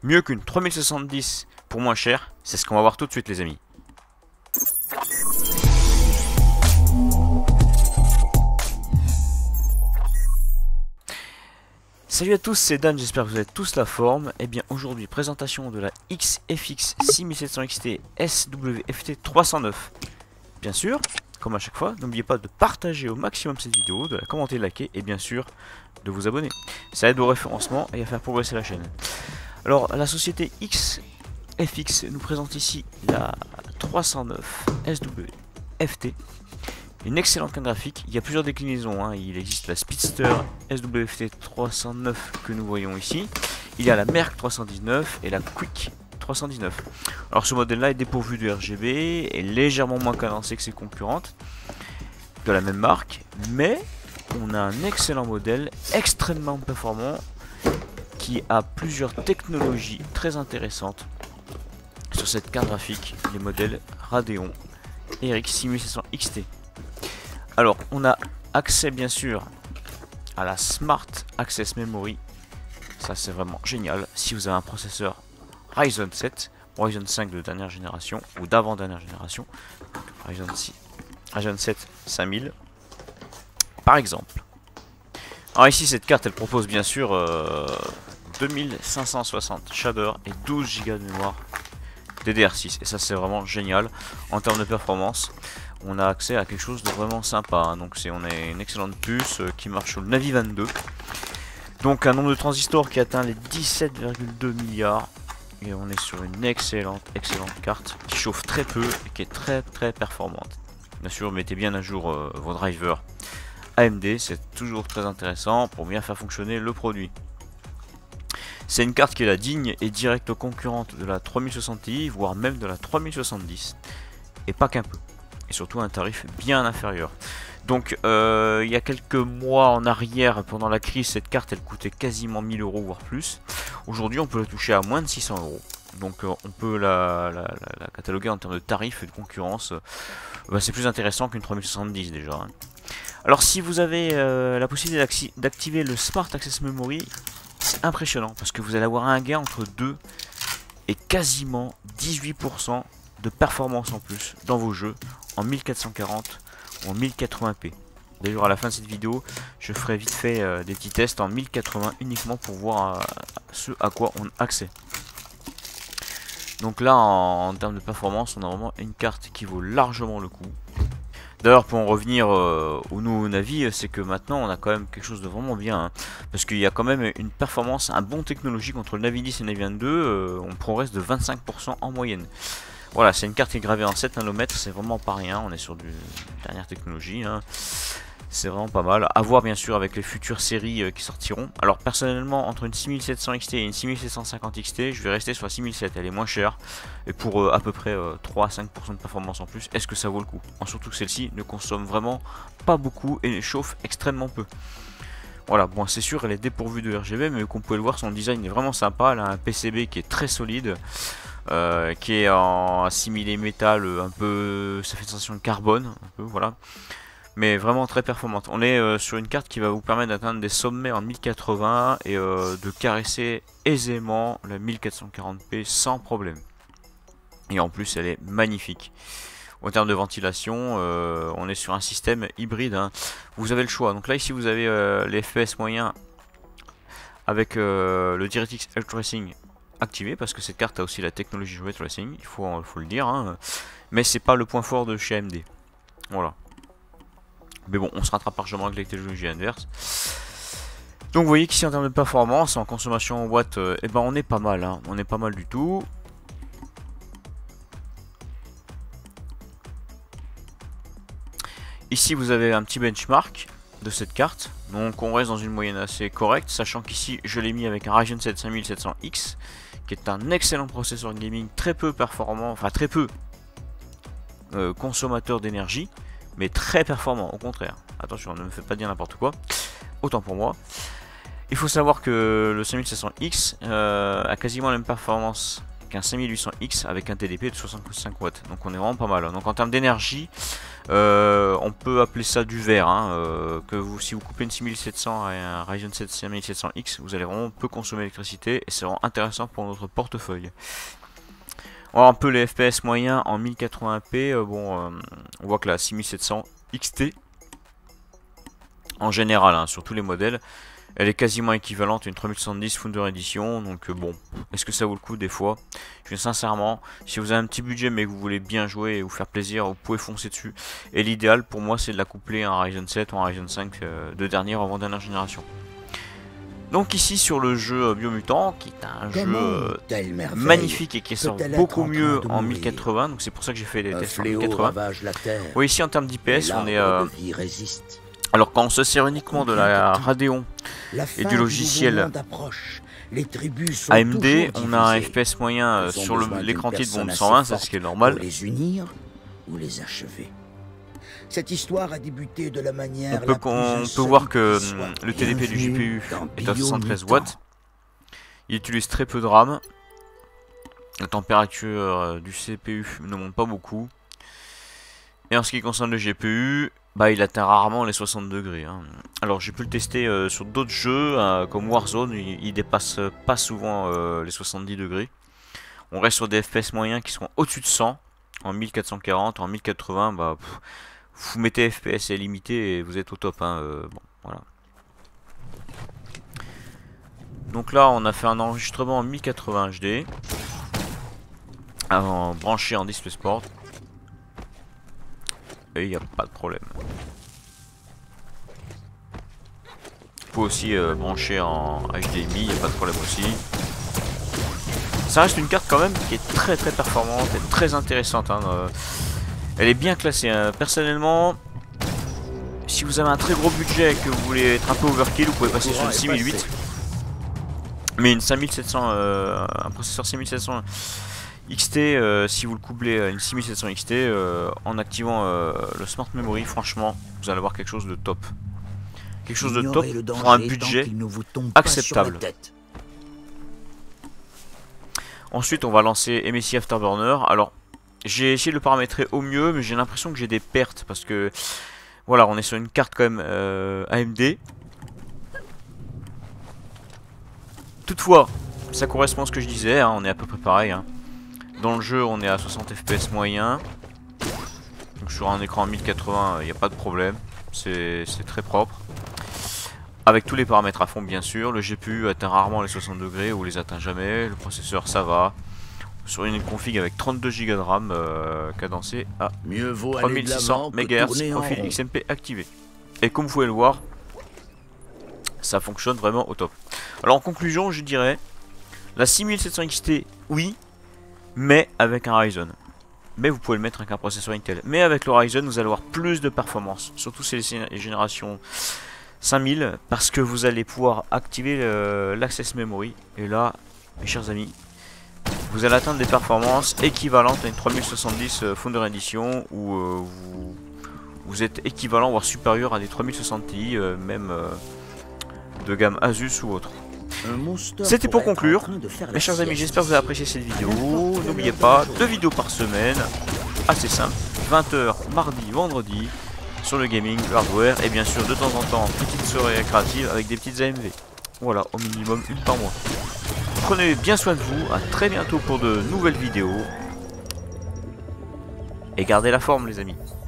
mieux qu'une 3070 pour moins cher? C'est ce qu'on va voir tout de suite les amis. Salut à tous, c'est Dan, j'espère que vous avez tous la forme. Et bien aujourd'hui, présentation de la XFX 6700 XT SWFT 309. Bien sûr, comme à chaque fois, n'oubliez pas de partager au maximum cette vidéo, de la commenter, de liker et bien sûr de vous abonner. Ça aide au référencement et à faire progresser la chaîne. Alors la société XFX nous présente ici la 309 SWFT. Une excellente carte graphique, il y a plusieurs déclinaisons, hein. Il existe la Speedster SWFT 309 que nous voyons ici. Il y a la Merc 319 et la Quick 319. Alors ce modèle là est dépourvu de RGB, est légèrement moins cadencé que ses concurrentes de la même marque, mais on a un excellent modèle extrêmement performant qui a plusieurs technologies très intéressantes sur cette carte graphique, les modèles Radeon RX 6700 XT. Alors on a accès bien sûr à la Smart Access Memory, ça c'est vraiment génial si vous avez un processeur Ryzen 7, Ryzen 5 de dernière génération ou d'avant dernière génération, Ryzen 7 5000 par exemple. Alors ici cette carte elle propose bien sûr 2560 shaders et 12 Go de mémoire DDR6 et ça c'est vraiment génial en termes de performance. On a accès à quelque chose de vraiment sympa, hein. Donc on a une excellente puce qui marche sur le Navi 22. Donc un nombre de transistors qui atteint les 17,2 milliards. Et on est sur une excellente carte qui chauffe très peu et qui est très performante. Bien sûr, mettez bien à jour vos drivers AMD, c'est toujours très intéressant pour bien faire fonctionner le produit. C'est une carte qui est la digne et directe concurrente de la 3060 Ti, voire même de la 3070. Et pas qu'un peu. Et surtout un tarif bien inférieur. Donc il y a quelques mois en arrière, pendant la crise, cette carte elle coûtait quasiment 1000 € voire plus. Aujourd'hui on peut la toucher à moins de 600 €. Donc on peut la cataloguer en termes de tarifs et de concurrence. C'est plus intéressant qu'une 3070 déjà, hein. Alors si vous avez la possibilité d'activer le Smart Access Memory, c'est impressionnant parce que vous allez avoir un gain entre 2 et quasiment 18% de performance en plus dans vos jeux en 1440 ou en 1080p. D'ailleurs à la fin de cette vidéo je ferai vite fait des petits tests en 1080 uniquement pour voir ce à quoi on a accès. Donc là en termes de performance on a vraiment une carte qui vaut largement le coup. D'ailleurs pour en revenir au nouveau Navi, c'est que maintenant on a quand même quelque chose de vraiment bien, hein, parce qu'il y a quand même une performance, un bon technologique entre le Navi 10 et le Navi 22, on progresse de 25% en moyenne. Voilà, c'est une carte qui est gravée en 7 nanomètres, c'est vraiment pas rien, on est sur du dernière technologie, hein. C'est vraiment pas mal. À voir bien sûr avec les futures séries qui sortiront. Alors personnellement, entre une 6700 XT et une 6750 XT, je vais rester sur la 6700, elle est moins chère. Et pour à peu près 3 à 5% de performance en plus, est-ce que ça vaut le coup? Surtout que celle-ci ne consomme vraiment pas beaucoup et chauffe extrêmement peu. Voilà, bon c'est sûr elle est dépourvue de RGB, mais comme vous pouvez le voir, son design est vraiment sympa. Elle a un PCB qui est très solide, qui est en similé métal, un peu, ça fait une sensation de carbone, un peu, voilà. Mais vraiment très performante. On est sur une carte qui va vous permettre d'atteindre des sommets en 1080 et de caresser aisément la 1440p sans problème. Et en plus elle est magnifique. En termes de ventilation, on est sur un système hybride, hein. Vous avez le choix. Donc là ici vous avez les FPS moyens avec le DirectX Ray Tracing activé, parce que cette carte a aussi la technologie Ray Tracing, il faut le dire, hein. Mais c'est pas le point fort de chez AMD. Voilà. Mais bon, on se rattrape largement avec les technologies inverses. Donc vous voyez qu'ici en termes de performance, en consommation en watts, eh ben on est pas mal, hein. On est pas mal du tout. Ici vous avez un petit benchmark de cette carte. Donc on reste dans une moyenne assez correcte, sachant qu'ici je l'ai mis avec un Ryzen 7 5700X, qui est un excellent processeur gaming, très peu performant, enfin très peu consommateur d'énergie, mais très performant au contraire. Attention, ne me faites pas dire n'importe quoi, autant pour moi. Il faut savoir que le 5700X a quasiment la même performance avec un 5800X avec un TDP de 65 watts. Donc on est vraiment pas mal. Donc en termes d'énergie, on peut appeler ça du vert. Hein, si vous coupez une 6700 et un Ryzen 7 5700X, vous allez vraiment peu consommer d'électricité et c'est vraiment intéressant pour notre portefeuille. On voit un peu les FPS moyens en 1080p. On voit que la 6700 XT, en général, hein, sur tous les modèles, elle est quasiment équivalente à une 3070 Founder Edition. Donc bon, est-ce que ça vaut le coup des fois? Sincèrement, si vous avez un petit budget mais que vous voulez bien jouer et vous faire plaisir, vous pouvez foncer dessus. Et l'idéal pour moi c'est de la coupler à un Ryzen 7 ou un Ryzen 5 de dernière avant dernière génération. Donc ici sur le jeu Biomutant, qui est un jeu magnifique et qui sort beaucoup mieux en 1080, donc c'est pour ça que j'ai fait des tests en 1080. Oui, ici en termes d'IPS, on est... Alors quand on se sert uniquement de la Radeon et du logiciel AMD, on a un FPS moyen sur l'écran titre de 120, c'est ce qui est normal. Les unir ou les achever. Cette histoire a débuté de la manière on peut voir que le TDP du GPU est à 73 watts. Il utilise très peu de RAM. La température du CPU ne monte pas beaucoup. Et en ce qui concerne le GPU, il atteint rarement les 60 degrés. Hein. Alors j'ai pu le tester sur d'autres jeux comme Warzone, il dépasse pas souvent les 70 degrés. On reste sur des FPS moyens qui sont au-dessus de 100, en 1440, en 1080, vous mettez FPS et limité et vous êtes au top. Hein, bon, voilà. Donc là, on a fait un enregistrement en 1080 HD, branché en DisplaySport. Et il n'y a pas de problème. Vous pouvez aussi brancher en HDMI, il n'y a pas de problème aussi. Ça reste une carte quand même qui est très performante et très intéressante. Hein, elle est bien classée. Hein. Personnellement, si vous avez un très gros budget et que vous voulez être un peu overkill, vous pouvez passer sur une 6008. Mais une 5700, un processeur 5700 XT, si vous le couplez à une 6700 XT, en activant le Smart Memory, franchement, vous allez avoir quelque chose de top. Quelque chose de top pour un budget acceptable. Ensuite, on va lancer MSI Afterburner. Alors, j'ai essayé de le paramétrer au mieux, mais j'ai l'impression que j'ai des pertes parce que, voilà, on est sur une carte quand même AMD. Toutefois, ça correspond à ce que je disais, hein, on est à peu près pareil. Hein. Dans le jeu, on est à 60 FPS moyen. Donc sur un écran 1080, il n'y a pas de problème. C'est très propre. Avec tous les paramètres à fond, bien sûr. Le GPU atteint rarement les 60 degrés ou les atteint jamais. Le processeur, ça va. Sur une config avec 32 Go de RAM cadencé à 3600 MHz, profil XMP activé. Et comme vous pouvez le voir, ça fonctionne vraiment au top. Alors en conclusion, je dirais la 6700 XT, oui, mais avec un Ryzen. Mais vous pouvez le mettre avec un processeur Intel. Mais avec le Ryzen, vous allez avoir plus de performance. Surtout c'est les générations 5000, parce que vous allez pouvoir activer l'Access Memory. Et là, mes chers amis, vous allez atteindre des performances équivalentes à une 3070 Founder Edition, où vous êtes équivalent, voire supérieur à des 3060 Ti, même de gamme Asus ou autre. C'était pour conclure. Mes chers amis, j'espère que vous avez apprécié cette vidéo. N'oubliez pas, 2 vidéos par semaine, assez simple, 20h mardi, vendredi, sur le gaming, le hardware, et bien sûr de temps en temps, petite soirée créative avec des petites AMV. Voilà, au minimum une par mois. Prenez bien soin de vous, à très bientôt pour de nouvelles vidéos. Et gardez la forme les amis.